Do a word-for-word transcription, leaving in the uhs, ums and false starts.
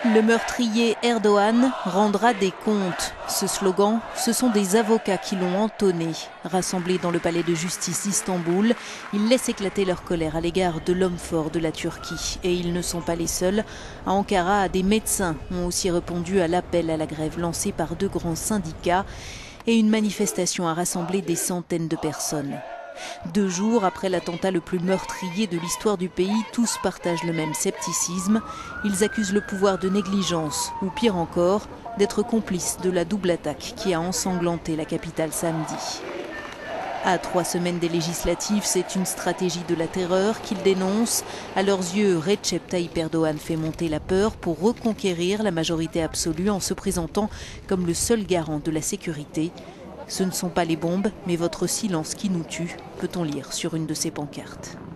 Le meurtrier Erdogan rendra des comptes. Ce slogan, ce sont des avocats qui l'ont entonné. Rassemblés dans le palais de justice d'Istanbul, ils laissent éclater leur colère à l'égard de l'homme fort de la Turquie. Et ils ne sont pas les seuls. À Ankara, des médecins ont aussi répondu à l'appel à la grève lancé par deux grands syndicats. Et une manifestation a rassemblé des centaines de personnes. Deux jours après l'attentat le plus meurtrier de l'histoire du pays, tous partagent le même scepticisme. Ils accusent le pouvoir de négligence, ou pire encore, d'être complices de la double attaque qui a ensanglanté la capitale samedi. À trois semaines des législatives, c'est une stratégie de la terreur qu'ils dénoncent. À leurs yeux, Recep Tayyip Erdogan fait monter la peur pour reconquérir la majorité absolue en se présentant comme le seul garant de la sécurité. Ce ne sont pas les bombes, mais votre silence qui nous tue, peut-on lire sur une de ces pancartes.